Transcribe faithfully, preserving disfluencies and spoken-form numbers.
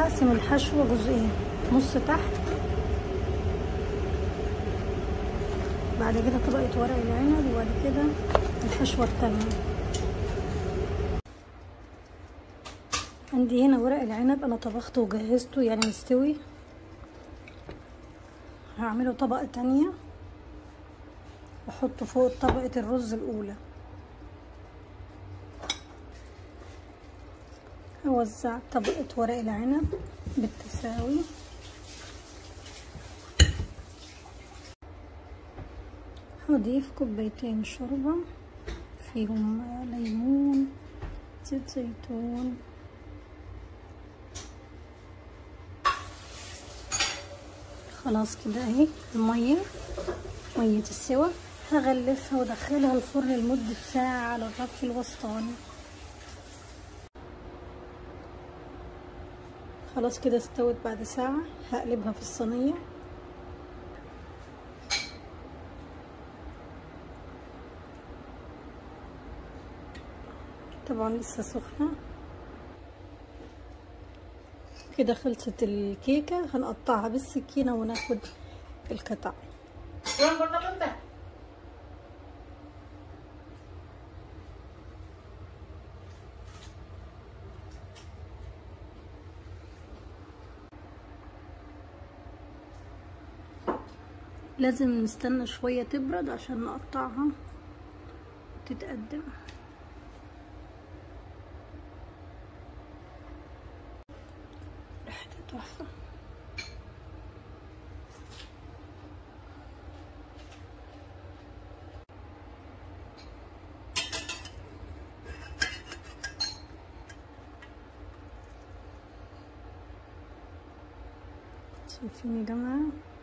هقسم الحشو جزئين، نص تحت، بعد كده طبقة ورق العنب، وبعد كده الحشوة التانية. عندي هنا ورق العنب انا طبخته وجهزته يعني مستوي، هعمله طبقة تانية واحطه فوق طبقة الرز الاولى. هوزع طبقة ورق العنب بالتساوي، هضيف كوبايتين شوربة فيهم ليمون، زيت زيتون، خلاص كده اهي المية، مية السوا. هغلفها وادخلها الفرن لمدة ساعة على الرف الوسطاني. خلاص كده استوت بعد ساعة، هقلبها في الصينية. طبعا لسه سخنة. كده خلصت الكيكة، هنقطعها بالسكينة وناخد القطع. لازم نستنى شوية تبرد عشان نقطعها وتتقدم. ريحتها تحفة. شايفين يا جماعة؟